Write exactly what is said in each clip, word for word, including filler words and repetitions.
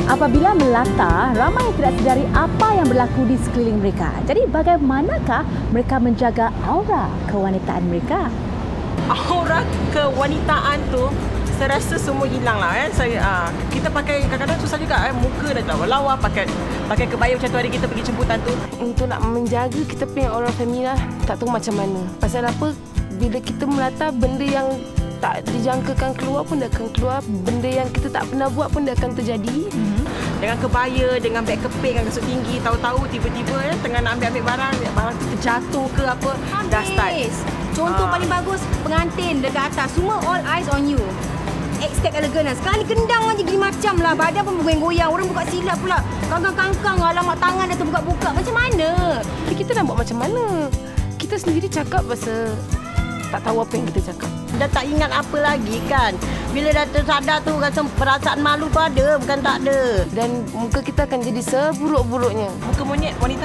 Apabila melatah, ramai yang tidak sedari apa yang berlaku di sekeliling mereka. Jadi bagaimanakah mereka menjaga aura kewanitaan mereka? Aura kewanitaan tu saya rasa semua hilang lah eh. Saya uh, kita pakai kadang-kadang susah juga eh. Muka dah lawa-lawa pakai pakai kebaya macam tu hari kita pergi jemputan tu. Untuk nak menjaga kita punya aura femina tak tahu macam mana. Pasal apa? Bila kita melatah, benda yang tak dijangkakan keluar pun dia akan keluar. Benda yang kita tak pernah buat pun dia akan terjadi. Mm-hmm. Dengan kebaya, dengan beg keping, dengan kasut tinggi, tahu-tahu tiba-tiba eh, tengah nak ambil-ambil barang, barang tu terjatuh ke apa, Habis. dah start. Contoh Ah. paling bagus, pengantin dekat atas, semua all eyes on you. Extend elegan lah. Sekali kendang aja gini macam lah. Badan pun bergoyang-goyang. Orang buka silap pula. Kangkang-kangkang, alamak tangan dah terbuka-buka. Macam mana? Tapi kita nak buat macam mana? Kita sendiri cakap pasal tak tahu apa yang kita cakap. Dah tak ingat apa lagi kan. Bila dah tersadar tu rasa perasaan malu tu ada, bukan tak ada. Dan muka kita akan jadi seburuk-buruknya. Muka monyet wanita.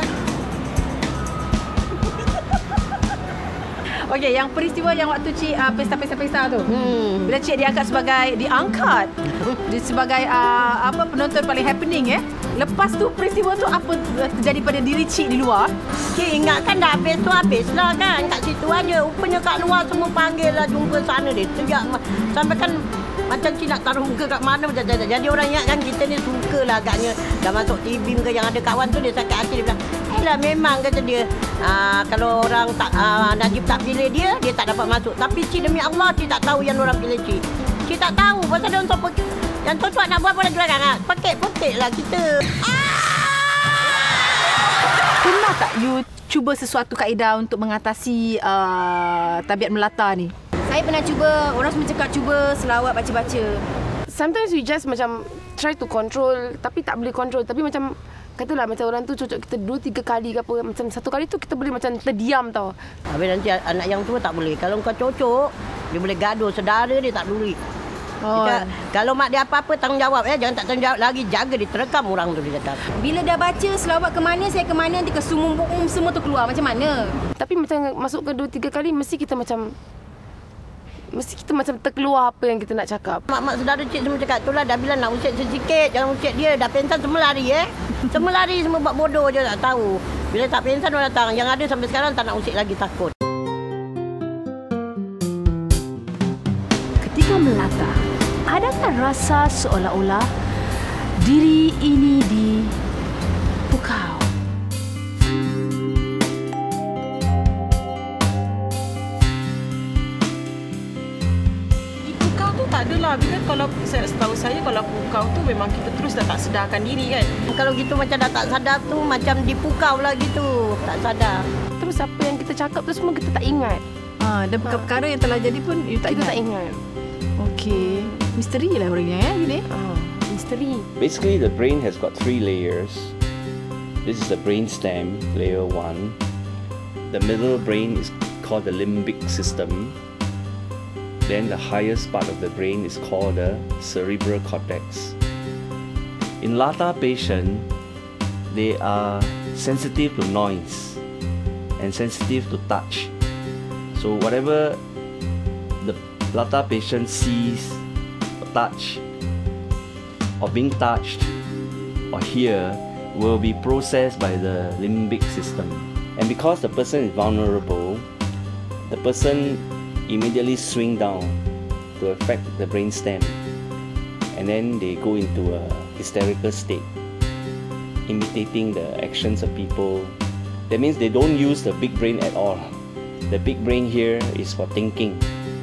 Okey, yang peristiwa yang waktu Cik uh, pesta-pesta-pesta tu. Hmm. Bila Cik diangkat sebagai diangkat di sebagai uh, apa penonton paling happening eh. Lepas tu peristiwa tu apa terjadi pada diri Cik di luar? Cik ingat kan dah habis tu habis lah kan. Kat situ aja. Rupanya kat luar semua panggil lah jumpa sana dia. Teriak. Sampai kan macam Cik nak taruh muka kat mana. Jadi orang ingat kan kita ni suka lah agaknya. Dah masuk T V ke yang ada kawan tu dia sakit hati. Dia bilang, eh lah memang kata dia. Aa, kalau orang tak aa, Najib tak pilih dia, dia tak dapat masuk. Tapi Cik demi Allah, Cik tak tahu yang orang pilih Cik. Cik tak tahu pasal dia untuk yang tuan-tuan nak buat apa lagi belakang. Pakit-pakit lah kita. Pernah tak you cuba sesuatu kaedah untuk mengatasi uh, tabiat melatah ni? Saya pernah cuba, orang semua cakap cuba selawat baca-baca. Sometimes we just macam try to control, tapi tak boleh control. Tapi macam, katalah macam orang tu cocok kita dua, tiga kali ke apa. Macam satu kali tu kita boleh macam terdiam tau. Habis nanti anak yang tua tak boleh. Kalau kau cocok, dia boleh gaduh. Saudara dia tak peduli. Oh. Dia, kalau mak dia apa-apa tanggungjawab ya, jangan tak tanggungjawab lagi, jaga dia terekam orang tu dia cakap. Bila dah baca selawat ke mana, saya ke mana, nanti ke sumum um, semua tu keluar. Macam mana? Tapi macam masuk ke dua, tiga kali, mesti kita macam Mesti kita macam terkeluar apa yang kita nak cakap. Mak-mak saudara Cik semua cakap, itulah dah bilang nak usik sedikit, jangan usik dia. Dah pensan semua lari eh. Semua lari, semua buat bodoh je tak tahu. Bila tak pensan orang datang, yang ada sampai sekarang tak nak usik lagi, takut. Ketika melatah, adakah rasa seolah-olah diri ini dipukau? Pukau tu tak adalah. Bila kalau saya setahu saya kalau pukau tu memang kita terus dah tak sedarkan diri kan. Kalau gitu macam dah tak sadar tu, macam dipukau lah gitu. Tak sadar. Terus apa yang kita cakap tu semua kita tak ingat. Ah, dan perkara yang telah jadi pun you tak Kita ingat. tak ingat. Okey, misteri lah orangnya ya gini. Ah, misteri. Basically, the brain has got three layers. This is the brainstem, layer one. The middle brain is called the limbic system. Then the highest part of the brain is called the cerebral cortex. In Latah patient, they are sensitive to noise and sensitive to touch. So whatever the Latah patient sees, or touch, or being touched, or hear, will be processed by the limbic system. And because the person is vulnerable, the person immediately swing down to affect the brainstem, and then they go into a hysterical state, imitating the actions of people. That means they don't use the big brain at all. The big brain here is for thinking.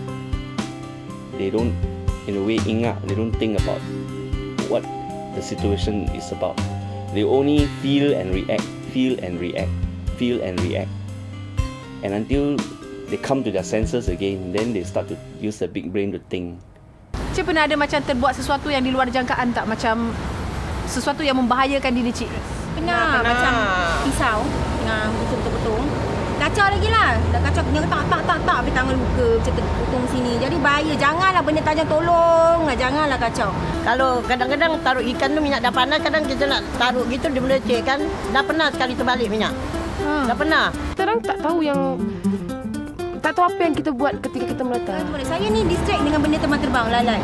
They don't, in a way, ingat. They don't think about what the situation is about. They only feel and react, feel and react, feel and react. And until they come to their senses again, then they start to use the big brain to think. Cik pernah ada macam terbuat sesuatu yang di luar jangkaan tak? Macam sesuatu yang membahayakan diri Cik? Pernah, Pernah. macam pisau tengah betul-betul. Kacau lagi lah. Dah kacau kena tak tak tak tak pergi tangan luka macam terputung sini. Jadi bahaya. Janganlah benda tajam, tolong. Janganlah kacau. Kalau kadang-kadang taruh ikan tu minyak dah panas, kadang kita nak taruh gitu dia meleceh kan. Dah pernah sekali terbalik minyak. Ha. Dah pernah. Kita orang tak tahu yang tak tahu apa yang kita buat ketika kita melatah. Saya ni distract dengan benda terbang-terbang, lalai. Nanti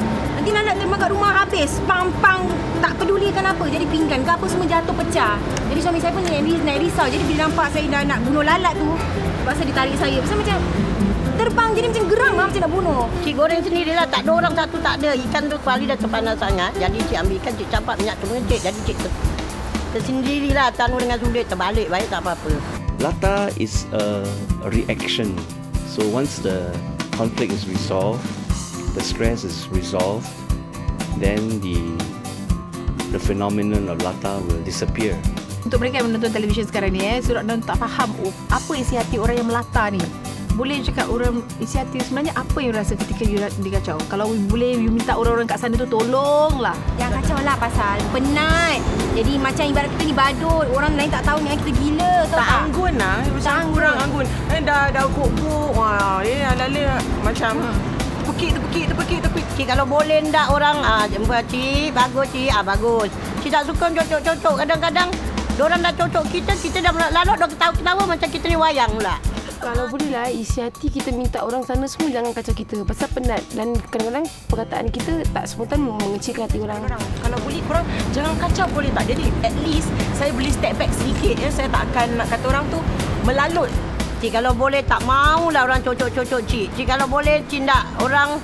lagi lalat terima kat rumah habis. Pang-pang tak pedulikan apa. Jadi pinggan ke apa semua jatuh pecah. Jadi suami saya pun naik, naik risau. Jadi bila nampak saya dah nak bunuh lalat tu, pasal dia tarik saya. Pasal macam terbang jadi macam geram lah macam nak bunuh. Cik goreng sendirilah, tak ada orang satu tak ada. Ikan tu kuali dah terpanas sangat. Jadi cik ambil ikan, cik campak minyak tu cik. Jadi cik ter, tersendirilah tanu dengan sulit terbalik baik tak apa-apa. Latah is a reaction. So once the conflict is resolved, the stress is resolved, then the the phenomenon of latah will disappear. Untuk mereka yang menonton televisyen sekarang ni, eh, surat dan tak faham oh, apa isi hati orang yang melata ni. Boleh cakap orang isi hati sebenarnya apa yang rasa ketika you dikacau? Kalau boleh you minta orang-orang kat sana tu tolonglah. Yang kacau lah pasal penat. Jadi macam ibarat kita ni badut, orang lain tak tahu ni kita gila tau tak? anggun lah. Macam kurang anggun. Eh, dah dah guk-guk. Wah, eh ala-ala macam hmm. terpekik, terpekik, terpekik, terpekik. Cik kalau boleh ndak orang ah jumpa cik, bagus cik, ah bagus. Cik tak suka cocok-cocok. Kadang-kadang diorang dah cocok kita, kita dah lalu dah ketawa-ketawa macam kita ni wayang pula. Kalau boleh lah, isi hati kita minta orang sana semua jangan kacau kita. Pasal penat. Dan kadang-kadang perkataan kita tak spontan mengecilkan hati orang. orang. Kalau boleh, korang jangan kacau boleh tak? Jadi at least saya boleh step back sedikit. Ya. Saya tak akan nak kata orang tu melalut. Cik kalau boleh tak maulah orang cocok-cocok cik. Cik kalau boleh cik tak orang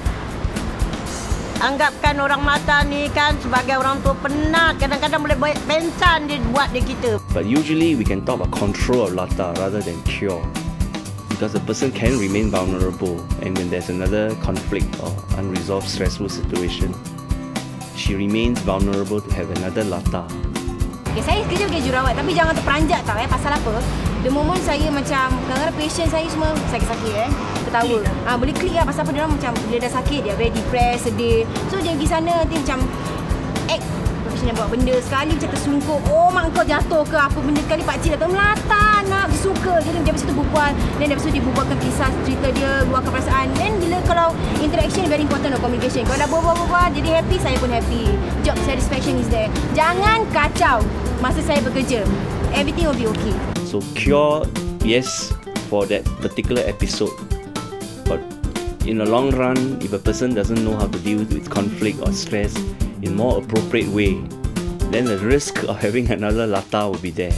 anggapkan orang mata ni kan sebagai orang tua penat. Kadang-kadang boleh bencan dia buat dia kita. But usually we can talk about control of latah rather than cure. Because the person can remain vulnerable, and when there's another conflict or unresolved stressful situation, she remains vulnerable to have another latah. Okay, saya kerja sebagai jurawat tapi jangan terperanjat tau eh. Pasal apa? The moment saya macam kadang-kadang patient saya semua sakit-sakit eh. Ketawa. Ah, boleh klik lah pasal apa dia orang macam bila dah sakit dia very depressed, sedih. So dia pergi sana dia macam act professional buat benda. Sekali macam tersungkup. Oh mak kau jatuh ke apa benda. Sekali pakcik datang melata nak suka. Jadi dia mesti tu berbual. Dan dia mesti dia berbualkan kisah cerita dia, luahkan perasaan. Dan bila kalau interaction very important of communication. Kalau dah berbual-bual jadi happy, saya pun happy. Job satisfaction is there. Jangan kacau masa saya bekerja. Everything will be okay. So cure, yes, for that particular episode. But in the long run, if a person doesn't know how to deal with conflict or stress in more appropriate way, then the risk of having another latah will be there.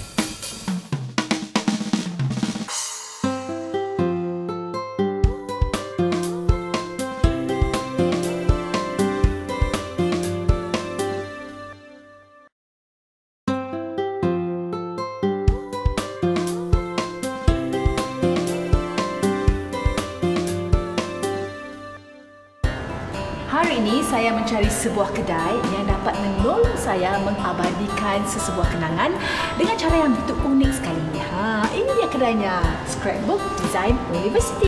Hari ini saya mencari sebuah kedai yang dapat menolong saya mengabadikan sesebuah kenangan dengan cara yang begitu unik sekali. Ha, ini dia kedainya, Scrapbook Design University.